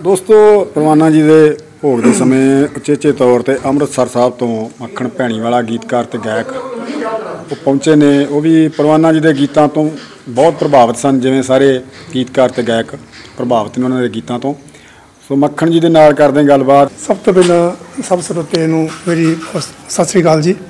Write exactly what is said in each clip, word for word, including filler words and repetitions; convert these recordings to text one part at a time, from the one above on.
ਦੋਸਤੋ ਪਰਵਾਨਾ ਜੀ ਦੇ ਭੋਗ ਦੇ ਸਮੇਂ ਉਚੇਚੇ ਤੌਰ ਤੇ ਅੰਮ੍ਰਿਤਸਰ ਸਾਹਿਬ ਤੋਂ ਮੱਖਣ ਭੈਣੀ ਵਾਲਾ ਗੀਤਕਾਰ ਤੇ ਗਾਇਕ ਉਹ ਪਹੁੰਚੇ ਨੇ। ਉਹ ਵੀ ਪਰਵਾਨਾ ਜੀ ਦੇ ਗੀਤਾਂ ਤੋਂ ਬਹੁਤ ਪ੍ਰਭਾਵਿਤ ਸਨ, ਜਿਵੇਂ ਸਾਰੇ ਗੀਤਕਾਰ ਤੇ ਗਾਇਕ ਪ੍ਰਭਾਵਿਤ ਨੇ ਉਹਨਾਂ ਦੇ ਗੀਤਾਂ ਤੋਂ। ਸੋ ਮੱਖਣ ਜੀ ਦੇ ਨਾਲ ਕਰਦੇ ਹਾਂ ਗੱਲਬਾਤ। ਸਭ ਤੋਂ ਪਹਿਲਾਂ ਸਭ ਸਰੋਤੇ ਨੂੰ ਮੇਰੀ ਸਤਿ ਸ਼੍ਰੀ ਅਕਾਲ ਜੀ।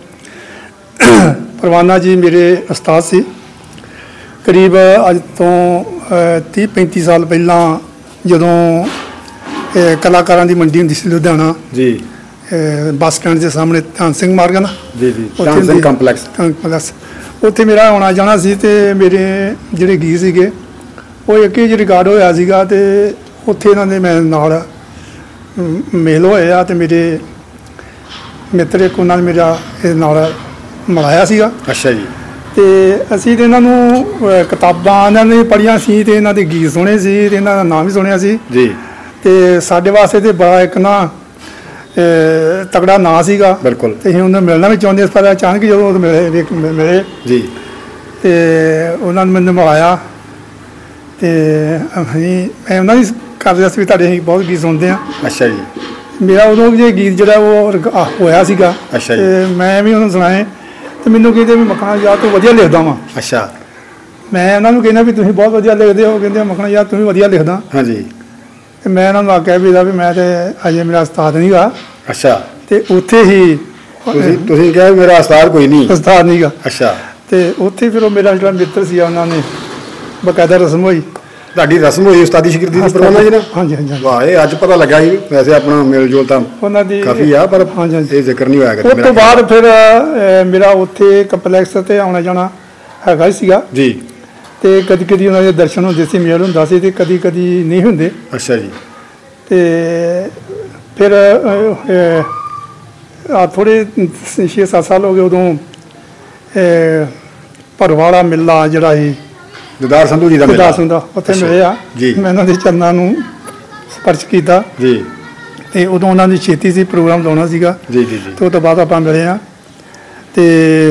ਪਰਵਾਨਾ ਜੀ ਮੇਰੇ ਉਸਤਾਦ ਸੀ। ਕਰੀਬ ਅੱਜ ਤੋਂ ਤੀਹ ਪੈਂਤੀ ਸਾਲ ਪਹਿਲਾਂ ਜਦੋਂ ਕਲਾਕਾਰਾਂ ਦੀ ਮੰਡੀ ਹੁੰਦੀ ਸੀ ਲੁਧਿਆਣਾ ਜੀ, ਬੱਸ ਸਟੈਂਡ ਦੇ ਸਾਹਮਣੇ ਧਿਆਨ ਸਿੰਘ ਮਾਰਗ ਨਾ ਜੀ ਜੀ ਧਿਆਨ ਸਿੰਘ ਕੰਪਲੈਕਸ ਕੰਪਲੈਕਸ ਉੱਥੇ ਮੇਰਾ ਆਉਣਾ ਜਾਣਾ ਸੀ। ਅਤੇ ਮੇਰੇ ਜਿਹੜੇ ਗੀਤ ਸੀਗੇ ਉਹ ਇੱਕ ਹੀ ਰਿਕਾਰਡ ਹੋਇਆ ਸੀਗਾ ਅਤੇ ਉੱਥੇ ਇਹਨਾਂ ਦੇ ਮੈਂ ਨਾਲ ਮੇਲ ਹੋਏ ਆ ਅਤੇ ਮੇਰੇ ਮਿੱਤਰ ਇੱਕ ਉਹਨਾਂ ਨੇ ਮੇਰਾ ਇਹ ਨਾਲ ਮਿਲਾਇਆ ਸੀਗਾ। ਅੱਛਾ ਜੀ। ਅਤੇ ਅਸੀਂ ਤਾਂ ਇਹਨਾਂ ਨੂੰ ਕਿਤਾਬਾਂ ਇਹਨਾਂ ਨੇ ਪੜ੍ਹੀਆਂ ਸੀ ਅਤੇ ਇਹਨਾਂ ਦੇ ਗੀਤ ਸੁਣੇ ਸੀ ਅਤੇ ਇਹਨਾਂ ਦਾ ਨਾਮ ਵੀ ਸੁਣਿਆ ਸੀ ਜੀ। ਅਤੇ ਸਾਡੇ ਵਾਸਤੇ ਤਾਂ ਬੜਾ ਇੱਕ ਨਾ ਤਕੜਾ ਨਾਂ ਸੀਗਾ। ਬਿਲਕੁਲ। ਅਤੇ ਅਸੀਂ ਉਹਨਾਂ ਨੂੰ ਮਿਲਣਾ ਵੀ ਚਾਹੁੰਦੇ ਸੀ, ਪਰ ਅਚਾਨਕ ਜਦੋਂ ਉਹ ਮਿਲੇ ਮਿਲੇ ਜੀ ਅਤੇ ਉਹਨਾਂ ਨੇ ਮੈਨੂੰ ਮਿਲਾਇਆ ਅਤੇ ਅਸੀਂ ਮੈਂ ਉਹਨਾਂ ਦੀ ਕਰ ਰਿਹਾ ਸੀ ਵੀ ਤੁਹਾਡੇ ਅਸੀਂ ਬਹੁਤ ਗੀਤ ਸੁਣਦੇ ਹਾਂ। ਅੱਛਾ ਜੀ। ਮੇਰਾ ਉਦੋਂ ਜੇ ਗੀਤ ਜਿਹੜਾ ਉਹ ਹੋਇਆ ਸੀਗਾ ਅਤੇ ਮੈਂ ਵੀ ਉਹਨੂੰ ਸੁਣਾਏ ਅਤੇ ਮੈਨੂੰ ਕਹਿੰਦੇ ਵੀ ਮੱਖਣਾ ਯਾਰ ਤੂੰ ਵਧੀਆ ਲਿਖਦਾ ਵਾਂ। ਅੱਛਾ। ਮੈਂ ਉਹਨਾਂ ਨੂੰ ਕਹਿੰਦਾ ਵੀ ਤੁਸੀਂ ਬਹੁਤ ਵਧੀਆ ਲਿਖਦੇ ਹੋ। ਕਹਿੰਦੇ ਮੱਖਣਾ ਯਾਰ ਤੂੰ ਵੀ ਵਧੀਆ ਲਿਖਦਾ। ਹਾਂਜੀ। ਅਤੇ ਮੈਂ ਉਹਨਾਂ ਨੂੰ ਆਖਿਆ ਵੀ ਵੀ ਮੈਂ ਤਾਂ ਅਜੇ ਮੇਰਾ ਉਸਤਾਦ ਨਹੀਂ ਗਾ। ਅੱਛਾ। ਅਤੇ ਉੱਥੇ ਹੀ ਤੁਸੀਂ ਤੁਸੀਂ ਕਿਹਾ ਮੇਰਾ ਉਸਤਾਦ ਕੋਈ ਨਹੀਂ ਉਸਤਾਦ ਨਹੀਂ ਗਾ। ਅੱਛਾ। ਅਤੇ ਉੱਥੇ ਫਿਰ ਉਹ ਮੇਰਾ ਜਿਹੜਾ ਮਿੱਤਰ ਸੀ ਉਹਨਾਂ ਨੇ ਬਕਾਇਦਾ ਰਸਮ ਹੋਈ। ਤੁਹਾਡੀ ਰਸਮ ਹੋਈ ਉਸਤਾਦੀ ਸ਼ਾਗਿਰਦੀ ਦੀ ਪਰਵਾਨਾ ਜੀ ਨਾਲ? ਹਾਂਜੀ ਹਾਂਜੀ। ਵਾਹ, ਇਹ ਅੱਜ ਪਤਾ ਲੱਗਾ ਸੀ। ਵੈਸੇ ਆਪਣਾ ਮੇਲ ਜੋਲ ਤਾਂ ਉਹਨਾਂ ਦੀ ਕਾਫੀ ਆ, ਪਰ ਹਾਂਜੀ ਇਹ ਜ਼ਿਕਰ ਨਹੀਂ ਹੋਇਆ ਕਰਦਾ। ਉਸ ਤੋਂ ਬਾਅਦ ਫਿਰ ਮੇਰਾ ਉੱਥੇ ਕੰਪਲੈਕਸ 'ਤੇ ਆਉਣਾ ਜਾਣਾ ਹੈਗਾ ਹੀ ਸੀਗਾ ਜੀ। ਅਤੇ ਕਦੀ ਕਦੀ ਉਹਨਾਂ ਦੇ ਦਰਸ਼ਨ ਹੁੰਦੇ ਸੀ, ਮੇਲ ਹੁੰਦਾ ਸੀ, ਅਤੇ ਕਦੀ ਕਦੀ ਨਹੀਂ ਹੁੰਦੇ। ਅੱਛਾ ਜੀ। ਅਤੇ ਫਿਰ ਆ ਥੋੜ੍ਹੇ ਛੇ ਸੱਤ ਸਾਲ ਹੋ ਗਏ ਉਦੋਂ ਭਰਵਾੜਾ ਮੇਲਾ ਜਿਹੜਾ ਸੀ ਦਿਦਾਰ ਸੰਧੂ ਜੀ ਦਾ ਦਿਦਾਰ ਸੰਧੂ ਦਾ ਉੱਥੇ ਮਿਲੇ ਆ ਜੀ। ਮੈਂ ਉਹਨਾਂ ਦੇ ਚਰਨਾਂ ਨੂੰ ਸਪਰਸ਼ ਕੀਤਾ ਜੀ। ਅਤੇ ਉਦੋਂ ਉਹਨਾਂ ਦੀ ਛੇਤੀ ਸੀ ਪ੍ਰੋਗਰਾਮ ਲਾਉਣਾ ਸੀਗਾ ਜੀ ਜੀ ਜੀ। ਅਤੇ ਉਹ ਤੋਂ ਬਾਅਦ ਆਪਾਂ ਮਿਲੇ ਹਾਂ ਅਤੇ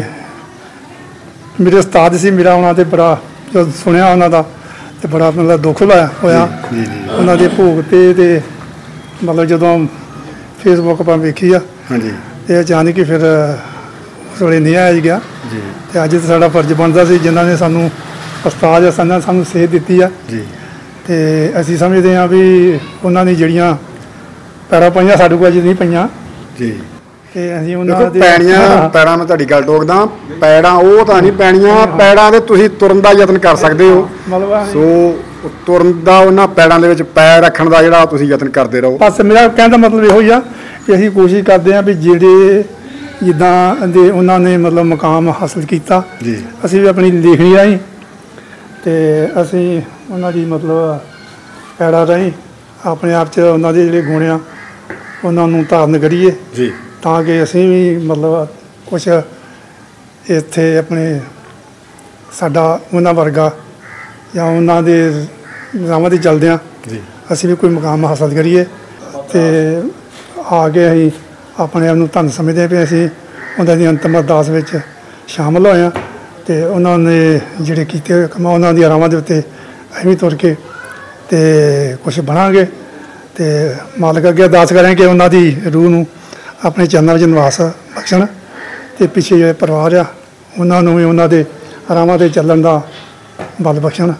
ਮੇਰੇ ਉਸਤਾਦ ਸੀ। ਮੇਰਾ ਉਹਨਾਂ 'ਤੇ ਬੜਾ ਜਦੋਂ ਸੁਣਿਆ ਉਹਨਾਂ ਦਾ ਅਤੇ ਬੜਾ ਮਤਲਬ ਦੁੱਖ ਹੋਇਆ ਹੋਇਆ ਉਹਨਾਂ ਦੇ ਭੋਗ 'ਤੇ। ਅਤੇ ਮਤਲਬ ਜਦੋਂ ਫੇਸਬੁੱਕ ਆਪਾਂ ਵੇਖੀ ਆ ਹਾਂਜੀ ਅਤੇ ਅਚਾਨਕ ਹੀ ਫਿਰ ਉਸ ਵੇਲੇ ਨਹੀਂ ਆਇਆ ਗਿਆ ਜੀ। ਅਤੇ ਅੱਜ ਤਾਂ ਸਾਡਾ ਫਰਜ਼ ਬਣਦਾ ਸੀ, ਜਿਨ੍ਹਾਂ ਨੇ ਸਾਨੂੰ ਉਸਤਾਦ ਸਾਨੂੰ ਸਾਨੂੰ ਸੇਧ ਦਿੱਤੀ ਆ ਜੀ। ਅਤੇ ਅਸੀਂ ਸਮਝਦੇ ਹਾਂ ਵੀ ਉਹਨਾਂ ਦੀ ਜਿਹੜੀਆਂ ਪੈੜਾਂ ਪਾਈਆਂ ਸਾਡੇ ਕੋਲ ਅੱਜ ਨਹੀਂ ਪਈਆਂ ਜੀ। ਅਤੇ ਅਸੀਂ ਉਹਨਾਂ ਦੇ ਪੈੜੀਆਂ ਪੈੜਾਂ ਮੈਂ ਤੁਹਾਡੀ ਗੱਲ ਟੋਕਦਾ, ਪੈੜਾਂ ਉਹ ਤਾਂ ਨਹੀਂ ਪੈਣੀਆਂ, ਪੈੜਾਂ 'ਤੇ ਤੁਸੀਂ ਤੁਰਨ ਦਾ ਯਤਨ ਕਰ ਸਕਦੇ ਹੋ। ਮਤਲਬ ਸੋ ਤੁਰਨ ਦਾ ਉਹਨਾਂ ਪੈੜਾਂ ਦੇ ਵਿੱਚ ਪੈਰ ਰੱਖਣ ਦਾ ਜਿਹੜਾ ਤੁਸੀਂ ਯਤਨ ਕਰਦੇ ਰਹੋ। ਬਸ ਮੇਰਾ ਕਹਿਣ ਦਾ ਮਤਲਬ ਇਹੋ ਹੀ ਆ ਕਿ ਅਸੀਂ ਕੋਸ਼ਿਸ਼ ਕਰਦੇ ਹਾਂ ਵੀ ਜਿਹੜੇ ਜਿੱਦਾਂ ਦੇ ਉਹਨਾਂ ਨੇ ਮਤਲਬ ਮੁਕਾਮ ਹਾਸਲ ਕੀਤਾ ਜੀ, ਅਸੀਂ ਵੀ ਆਪਣੀ ਲਿਖਣੀ ਰਾਹੀਂ ਅਤੇ ਅਸੀਂ ਉਹਨਾਂ ਦੀ ਮਤਲਬ ਪੈੜਾਂ ਰਾਹੀਂ ਆਪਣੇ ਆਪ 'ਚ ਉਹਨਾਂ ਦੇ ਜਿਹੜੇ ਗੁਣ ਆ ਉਹਨਾਂ ਨੂੰ ਧਾਰਨ ਕਰੀਏ ਜੀ, ਤਾਂ ਕਿ ਅਸੀਂ ਵੀ ਮਤਲਬ ਕੁਛ ਇੱਥੇ ਆਪਣੇ ਸਾਡਾ ਉਹਨਾਂ ਵਰਗਾ ਜਾਂ ਉਹਨਾਂ ਦੇ ਰਾਹਾਂ 'ਤੇ ਚੱਲਦਿਆਂ ਜੀ ਅਸੀਂ ਵੀ ਕੋਈ ਮੁਕਾਮ ਹਾਸਲ ਕਰੀਏ। ਅਤੇ ਆ ਕੇ ਅਸੀਂ ਆਪਣੇ ਆਪ ਨੂੰ ਧੰਨ ਸਮਝਦੇ ਵੀ ਅਸੀਂ ਉਹਨਾਂ ਦੀ ਅੰਤਿਮ ਅਰਦਾਸ ਵਿੱਚ ਸ਼ਾਮਲ ਹੋਏ ਹਾਂ ਅਤੇ ਉਹਨਾਂ ਨੇ ਜਿਹੜੇ ਕੀਤੇ ਹੋਏ ਕੰਮ ਉਹਨਾਂ ਦੀਆਂ ਰਾਹਾਂ ਦੇ ਉੱਤੇ ਅਸੀਂ ਵੀ ਤੁਰ ਕੇ ਅਤੇ ਕੁਛ ਬਣਾਂਗੇ ਅਤੇ ਮਾਲਕ ਅੱਗੇ ਅਰਦਾਸ ਕਰਾਂਗੇ ਕਿ ਉਹਨਾਂ ਦੀ ਰੂਹ ਨੂੰ ਆਪਣੇ ਚਰਨਾਂ ਵਿੱਚ ਨਿਵਾਸ ਬਖਸ਼ਣ ਅਤੇ ਪਿੱਛੇ ਜਿਹੜੇ ਪਰਿਵਾਰ ਆ ਉਹਨਾਂ ਨੂੰ ਵੀ ਉਹਨਾਂ ਦੇ ਰਾਹਾਂ 'ਤੇ ਚੱਲਣ ਦਾ ਬਲ ਬਖਸ਼ਣ।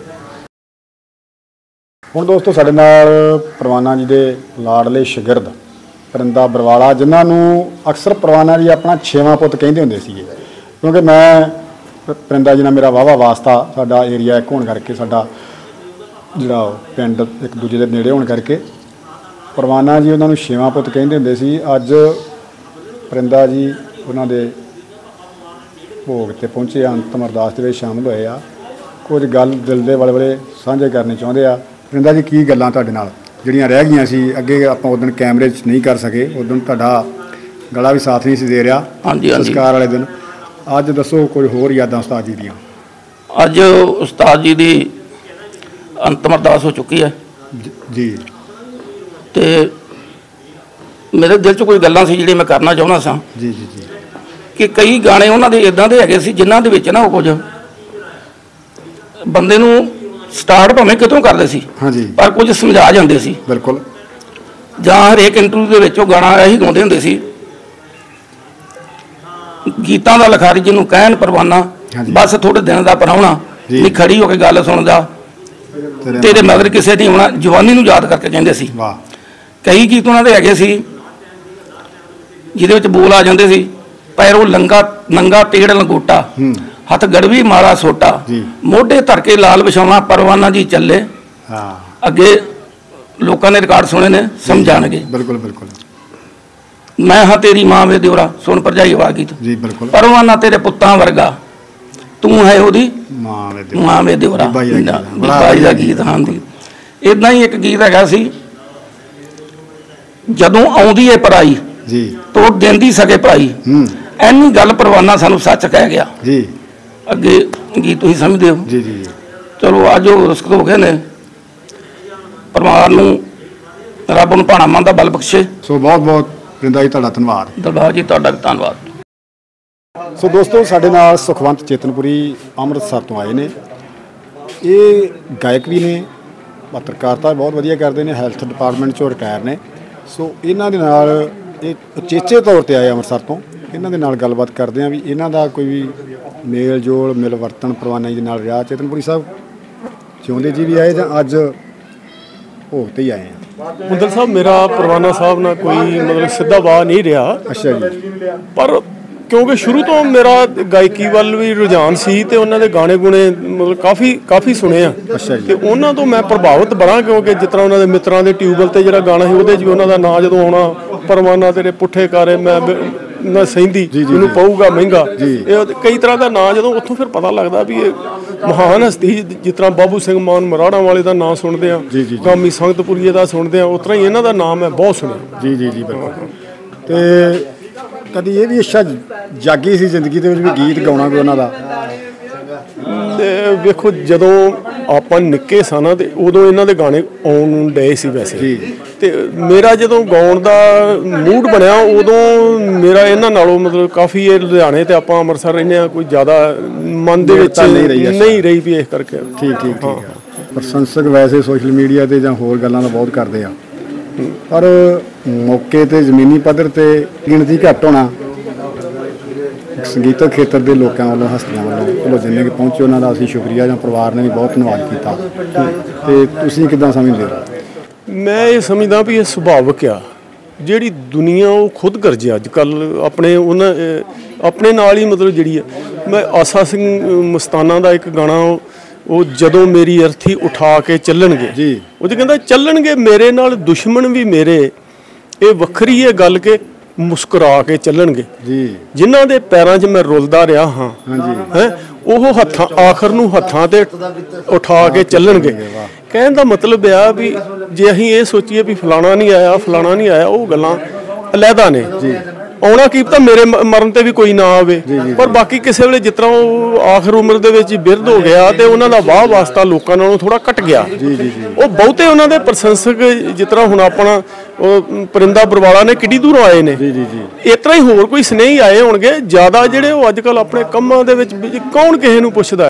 ਹੁਣ ਦੋਸਤੋ ਸਾਡੇ ਨਾਲ ਪਰਵਾਨਾ ਜੀ ਦੇ ਲਾਡਲੇ ਸ਼ਾਗਿਰਦ ਪਰਿੰਦਾ ਬਰਵਾਲਾ, ਜਿਨ੍ਹਾਂ ਨੂੰ ਅਕਸਰ ਪਰਵਾਨਾ ਜੀ ਆਪਣਾ ਛੇਵਾਂ ਪੁੱਤ ਕਹਿੰਦੇ ਹੁੰਦੇ ਸੀਗੇ, ਕਿਉਂਕਿ ਮੈਂ ਪਰਿੰਦਾ ਜੀ ਨਾਲ ਮੇਰਾ ਵਾਹਵਾ ਵਾਸਤਾ ਸਾਡਾ ਏਰੀਆ ਇੱਕ ਹੋਣ ਕਰਕੇ, ਸਾਡਾ ਜਿਹੜਾ ਪਿੰਡ ਇੱਕ ਦੂਜੇ ਦੇ ਨੇੜੇ ਹੋਣ ਕਰਕੇ ਪਰਵਾਨਾ ਜੀ ਉਹਨਾਂ ਨੂੰ ਛੇਵਾਂ ਪੁੱਤ ਕਹਿੰਦੇ ਹੁੰਦੇ ਸੀ। ਅੱਜ ਪਰਿੰਦਾ ਜੀ ਉਹਨਾਂ ਦੇ ਭੋਗ 'ਤੇ ਪਹੁੰਚੇ, ਅੰਤਿਮ ਅਰਦਾਸ ਦੇ ਵਿੱਚ ਸ਼ਾਮਲ ਹੋਏ ਆ। ਕੁਝ ਗੱਲ ਦਿਲ ਦੇ ਵਲਵਲੇ ਸਾਂਝੇ ਕਰਨੇ ਚਾਹੁੰਦੇ ਆ। ਪਰਿੰਦਾ ਜੀ, ਕੀ ਗੱਲਾਂ ਤੁਹਾਡੇ ਨਾਲ ਜਿਹੜੀਆਂ ਰਹਿ ਗਈਆਂ ਸੀ ਅੱਗੇ ਆਪਾਂ ਉਸ ਦਿਨ ਕੈਮਰੇ 'ਚ ਨਹੀਂ ਕਰ ਸਕੇ, ਉਸ ਦਿਨ ਤੁਹਾਡਾ ਗਲਾ ਵੀ ਸਾਥ ਨਹੀਂ ਸੀ ਦੇ ਰਿਹਾ ਸੰਸਕਾਰ ਵਾਲੇ ਦਿਨ, ਅੱਜ ਦੱਸੋ ਕੁਝ ਹੋਰ ਯਾਦਾਂ ਉਸਤਾਦ ਜੀ ਦੀਆਂ? ਅੱਜ ਉਸਤਾਦ ਜੀ ਦੀ ਅੰਤਿਮ ਅਰਦਾਸ ਹੋ ਚੁੱਕੀ ਹੈ ਜੀ, ਅਤੇ ਮੇਰੇ ਦਿਲ 'ਚ ਕੋਈ ਗੱਲਾਂ ਸੀ ਜਿਹੜੀਆਂ ਮੈਂ ਕਰਨਾ ਚਾਹੁੰਦਾ ਸਾਂ ਜੀ ਜੀ ਜੀ ਕਿ ਕਈ ਗਾਣੇ ਉਹਨਾਂ ਦੇ ਇੱਦਾਂ ਦੇ ਹੈਗੇ ਸੀ ਜਿਨ੍ਹਾਂ ਦੇ ਵਿੱਚ ਨਾ ਉਹ ਕੁਝ ਬੰਦੇ ਨੂੰ ਸਟਾਰਟ ਭਾਵੇਂ ਕਿਤੋਂ ਕਰਦੇ ਸੀ ਹਾਂਜੀ, ਪਰ ਕੁਝ ਸਮਝਾ ਜਾਂਦੇ ਸੀ। ਬਿਲਕੁਲ। ਜਾਂ ਹਰੇਕ ਇੰਟਰਵਿਊ ਦੇ ਵਿੱਚ ਉਹ ਗਾਣਾ ਇਹੀ ਗਾਉਂਦੇ ਹੁੰਦੇ ਸੀ, ਗੀਤਾਂ ਦਾ ਲਿਖਾਰੀ ਜਿਹਨੂੰ ਕਹਿਣ ਪਰਵਾਨਾ, ਬਸ ਥੋੜੇ ਦਿਨ ਦਾ ਪ੍ਰਾਹੁਣਾ, ਨਹੀਂ ਖੜੀ ਹੋ ਕੇ ਗੱਲ ਸੁਣਦਾ, ਤੇਰੇ ਮਗਰ ਕਿਸੇ ਦੀ ਹੋਣਾ, ਜਵਾਨੀ ਨੂੰ ਯਾਦ ਕਰਕੇ ਕਹਿੰਦੇ ਸੀ। ਕਈ ਗੀਤ ਉਹਨਾਂ ਦੇ ਹੈਗੇ ਸੀ ਜਿਹਦੇ ਵਿੱਚ ਬੋਲ ਆ ਜਾਂਦੇ ਸੀ, ਪੈਰੋਂ ਲੰਗਾ ਨੰਗਾ ਤੇੜ ਲੰਗੋਟਾ, ਹੱਥ ਗੜਵੀ ਮਾਰਾ ਸੋਟਾ, ਮੋਢੇ ਧਰ ਕੇ ਲਾਲ ਵਿਛਾਉਣਾ, ਪਰਵਾਨਾ ਜੀ ਚੱਲੇ। ਅੱਗੇ ਲੋਕਾਂ ਨੇ ਰਿਕਾਰਡ ਸੁਣੇ ਨੇ, ਸਮਝਾਣਗੇ। ਬਿਲਕੁਲ ਬਿਲਕੁਲ। ਮੈਂ ਹਾਂ ਤੇਰੀ ਮਾਂ ਵੇ ਦਿਓਰਾ, ਸੁਣ ਭਰਜਾਈ ਵਾਲਾ ਗੀਤ। ਜੀ ਬਿਲਕੁਲ। ਪਰਵਾਨਾ ਤੇਰੇ ਪੁੱਤਾਂ ਵਰਗਾ, ਤੂੰ ਹੈ ਉਹਦੀ ਮਾਂ ਵੇ ਮਾਂ ਵੇ ਦਿਓਰਾ, ਬਾਈ ਦਾ ਗੀਤ। ਹਾਂਜੀ, ਇੱਦਾਂ ਹੀ ਇੱਕ ਗੀਤ ਹੈਗਾ ਸੀ, ਜਦੋਂ ਆਉਂਦੀ ਏ ਪਰਾਈ ਜੀ ਤੋੜ ਦਿੰਦੀ ਸਕੇ ਭਰਾਈ, ਐਨੀ ਗੱਲ ਪਰਵਾਨਾ ਸਾਨੂੰ ਸੱਚ ਕਹਿ ਗਿਆ ਜੀ। ਅੱਗੇ ਗੀਤ ਤੁਸੀਂ ਸਮਝਦੇ ਹੋ ਜੀ ਜੀ। ਚਲੋ ਅੱਜ ਉਹ ਰੁਸਕਤ ਹੋ ਗਏ ਨੇ, ਪਰਿਵਾਰ ਨੂੰ ਰੱਬ ਨੂੰ ਭਾਣਾ ਮੰਨ ਦਾ ਬਲ ਬਖਸ਼ੇ। ਸੋ ਬਹੁਤ ਬਹੁਤ ਪਰਿੰਦਾ ਜੀ ਤੁਹਾਡਾ ਧੰਨਵਾਦ। ਦਰਬਾਰ ਜੀ ਤੁਹਾਡਾ ਧੰਨਵਾਦ। ਸੋ ਦੋਸਤੋ, ਸਾਡੇ ਨਾਲ ਸੁਖਵੰਤ ਚੇਤਨਪੁਰੀ ਅੰਮ੍ਰਿਤਸਰ ਤੋਂ ਆਏ ਨੇ। ਇਹ ਗਾਇਕ ਵੀ ਨੇ, ਪੱਤਰਕਾਰਤਾ ਬਹੁਤ ਵਧੀਆ ਕਰਦੇ ਨੇ, ਹੈਲਥ ਡਿਪਾਰਟਮੈਂਟ 'ਚੋਂ ਰਿਟਾਇਰ ਨੇ। ਸੋ ਇਹਨਾਂ ਦੇ ਨਾਲ ਇਹ ਉਚੇਚੇ ਤੌਰ 'ਤੇ ਆਏ ਅੰਮ੍ਰਿਤਸਰ ਤੋਂ। ਇਹਨਾਂ ਦੇ ਨਾਲ ਗੱਲਬਾਤ ਕਰਦੇ ਹਾਂ ਵੀ ਇਹਨਾਂ ਦਾ ਕੋਈ ਵੀ ਮੇਲ ਜੋਲ ਮਿਲਵਰਤਨ ਪਰਵਾਨਾ ਜੀ ਦੇ ਨਾਲ ਰਿਹਾ। ਚੇਤਨਪੁਰੀ ਸਾਹਿਬ ਜਿਉਂਦੇ ਜੀ ਵੀ ਆਏ ਜਾਂ ਅੱਜ ਭੋਗ 'ਤੇ ਹੀ ਆਏ ਆ? ਹੁੰਦਲ ਸਾਹਿਬ, ਮੇਰਾ ਪਰਵਾਨਾ ਸਾਹਿਬ ਨਾਲ ਕੋਈ ਮਤਲਬ ਸਿੱਧਾ ਵਾਹ ਨਹੀਂ ਰਿਹਾ। ਅੱਛਾ ਜੀ। ਪਰ ਕਿਉਂਕਿ ਸ਼ੁਰੂ ਤੋਂ ਮੇਰਾ ਗਾਇਕੀ ਵੱਲ ਵੀ ਰੁਝਾਨ ਸੀ ਤੇ ਉਹਨਾਂ ਦੇ ਗਾਣੇ ਗੁਣੇ ਮਤਲਬ ਕਾਫੀ ਕਾਫੀ ਸੁਣੇ ਆ। ਅੱਛਾ ਜੀ। ਤੇ ਉਹਨਾਂ ਤੋਂ ਮੈਂ ਪ੍ਰਭਾਵਿਤ ਬੜਾ, ਕਿਉਂਕਿ ਜਿਸ ਤਰ੍ਹਾਂ ਉਹਨਾਂ ਦੇ ਮਿੱਤਰਾਂ ਦੇ ਟਿਊਬਵੈਲ ਤੇ ਜਿਹੜਾ ਗਾਣਾ ਸੀ ਉਹਦੇ 'ਚ ਵੀ ਉਹਨਾਂ ਦਾ ਨਾਂ ਜਦੋਂ ਆਉਣਾ, ਪਰਵਾਨਾ ਤੇਰੇ ਪੁੱਠੇ ਕਾਰੇ ਮੈਂ ਨਾ ਸਹਿੰਦੀ, ਮੈਨੂੰ ਪਊਗਾ ਮਹਿੰਗਾ, ਇਹ ਕਈ ਤਰ੍ਹਾਂ ਦਾ ਨਾਂ, ਜਦੋਂ ਉੱਥੋਂ ਫਿਰ ਪਤਾ ਲੱਗਦਾ ਵੀ ਇਹ ਮਹਾਨ ਹਸਤੀ, ਜਿਸ ਤਰ੍ਹਾਂ ਬਾਬੂ ਸਿੰਘ ਮਾਨ ਮਰਾੜਾਂ ਵਾਲੇ ਦਾ ਨਾਂ ਸੁਣਦੇ ਆ, ਗਾਮੀ ਸੰਗਤਪੁਰੀਏ ਦਾ ਸੁਣਦੇ ਆ, ਉਸ ਤਰ੍ਹਾਂ ਹੀ ਇਹਨਾਂ ਦਾ ਨਾਮ ਮੈਂ ਬਹੁਤ ਸੁਣਿਆ। ਜੀ ਜੀ ਜੀ ਬਿਲਕੁਲ। ਤੇ ਕਦੀ ਇਹ ਵੀ ਇੱਛਾ ਜਾਗੀ ਸੀ ਜ਼ਿੰਦਗੀ ਦੇ ਵਿੱਚ ਵੀ ਗੀਤ ਗਾਉਣਾ ਕੋਈ ਉਹਨਾਂ ਦਾ? ਤੇ ਵੇਖੋ, ਜਦੋਂ ਆਪਾਂ ਨਿੱਕੇ ਸਾਂ ਨਾ ਤੇ ਉਦੋਂ ਇਹਨਾਂ ਦੇ ਗਾਣੇ ਆਉਣ ਨੂੰ ਡਏ ਸੀ ਵੈਸੇ, ਤੇ ਮੇਰਾ ਜਦੋਂ ਗਾਉਣ ਦਾ ਮੂਡ ਬਣਿਆ ਉਦੋਂ ਮੇਰਾ ਇਹਨਾਂ ਨਾਲੋਂ ਮਤਲਬ ਕਾਫੀ, ਇਹ ਲੁਧਿਆਣੇ ਤੇ ਆਪਾਂ ਅੰਮ੍ਰਿਤਸਰ ਰਹਿੰਦੇ ਆ, ਕੋਈ ਜ਼ਿਆਦਾ ਮਨ ਦੇ ਵਿੱਚ ਨਹੀਂ ਰਹੀ ਵੀ ਇਸ ਕਰਕੇ। ਠੀਕ ਠੀਕ ਠੀਕ ਹੈ। ਪ੍ਰਸ਼ੰਸਕ ਵੈਸੇ ਸੋਸ਼ਲ ਮੀਡੀਆ ਤੇ ਜਾਂ ਹੋਰ ਗੱਲਾਂ ਦਾ ਬਹੁਤ ਕਰਦੇ ਆ, ਪਰ ਮੌਕੇ ਤੇ ਜ਼ਮੀਨੀ ਪੱਧਰ ਤੇ ਗਿਣਤੀ ਘੱਟ ਹੋਣਾ। ਸੰਗੀਤਕ ਖੇਤਰ ਦੇ ਲੋਕਾਂ ਵੱਲੋਂ, ਹਸਤੀਆਂ ਵੱਲੋਂ, ਚਲੋ ਜਿੰਨੇ ਕਿ ਪਹੁੰਚੇ ਉਹਨਾਂ ਦਾ ਅਸੀਂ ਸ਼ੁਕਰੀਆ, ਜਾਂ ਪਰਿਵਾਰ ਨੇ ਵੀ ਬਹੁਤ ਧੰਨਵਾਦ ਕੀਤਾ। ਤੇ ਤੁਸੀਂ ਕਿੱਦਾਂ ਸਮਝਦੇ ਹੋ? ਮੈਂ ਇਹ ਸਮਝਦਾ ਵੀ ਇਹ ਸੁਭਾਵਿਕ ਆ, ਜਿਹੜੀ ਦੁਨੀਆ ਉਹ ਖੁਦ ਗਰਜੇ ਅੱਜ ਕੱਲ੍ਹ ਆਪਣੇ ਉਹਨਾਂ ਆਪਣੇ ਨਾਲ ਹੀ ਮਤਲਬ ਜਿਹੜੀ ਆ। ਮੈਂ ਆਸਾ ਸਿੰਘ ਮਸਤਾਨਾ ਦਾ ਇੱਕ ਗਾਣਾ, ਉਹ ਜਦੋਂ ਮੇਰੀ ਅਰਥੀ ਉਠਾ ਕੇ ਚੱਲਣਗੇ ਜੀ, ਉਹ 'ਚ ਕਹਿੰਦਾ ਚੱਲਣਗੇ ਮੇਰੇ ਨਾਲ ਦੁਸ਼ਮਣ ਵੀ ਮੇਰੇ, ਇਹ ਵੱਖਰੀ ਹੈ ਗੱਲ ਕਿ ਮੁਸਕਰਾ ਕੇ ਚੱਲਣਗੇ ਜੀ, ਜਿਨ੍ਹਾਂ ਦੇ ਪੈਰਾਂ 'ਚ ਮੈਂ ਰੁਲਦਾ ਰਿਹਾ ਹਾਂ ਹੈ, ਉਹ ਹੱਥਾਂ ਆਖਰ ਨੂੰ ਹੱਥਾਂ ਤੇ ਉਠਾ ਕੇ ਚੱਲਣਗੇ। ਕਹਿਣ ਦਾ ਮਤਲਬ ਆ ਵੀ ਜੇ ਅਸੀਂ ਇਹ ਸੋਚੀਏ ਵੀ ਫਲਾਣਾ ਨਹੀਂ ਆਇਆ ਫਲਾਣਾ ਨਹੀਂ ਆਇਆ, ਉਹ ਗੱਲਾਂ ਅਲੱਗਾ ਨੇ ਜੀ। ਆਉਣਾ ਕੀ ਪਤਾ ਮੇਰੇ ਮਰਨ ਤੇ ਵੀ ਕੋਈ ਨਾ ਆਵੇ, ਪਰ ਬਾਕੀ ਕਿਸੇ ਵੇਲੇ ਜਿਸ ਤਰ੍ਹਾਂ ਉਹ ਆਖਰ ਉਮਰ ਦੇ ਵਿੱਚ ਬਿਰਧ ਹੋ ਗਿਆ ਤੇ ਉਹਨਾਂ ਦਾ ਵਾਹ ਵਾਸਤਾ ਲੋਕਾਂ ਨਾਲੋਂ ਥੋੜਾ ਘਟ ਗਿਆ। ਉਹ ਬਹੁਤੇ ਉਹਨਾਂ ਦੇ ਪ੍ਰਸ਼ੰਸਕ, ਜਿਸ ਤਰ੍ਹਾਂ ਹੁਣ ਆਪਣਾ ਉਹ ਪਰਿੰਦਾ ਬਰਵਾਲਾ ਨੇ ਕਿੱਡੀ ਦੂਰੋਂ ਆਏ ਨੇ, ਇਸ ਤਰ੍ਹਾਂ ਹੀ ਹੋਰ ਕੋਈ ਸਨੇਹੀ ਆਏ ਹੋਣਗੇ ਜ਼ਿਆਦਾ, ਜਿਹੜੇ ਉਹ ਅੱਜ ਕੱਲ੍ਹ ਆਪਣੇ ਕੰਮਾਂ ਦੇ ਵਿੱਚ ਕੌਣ ਕਿਸੇ ਨੂੰ ਪੁੱਛਦਾ।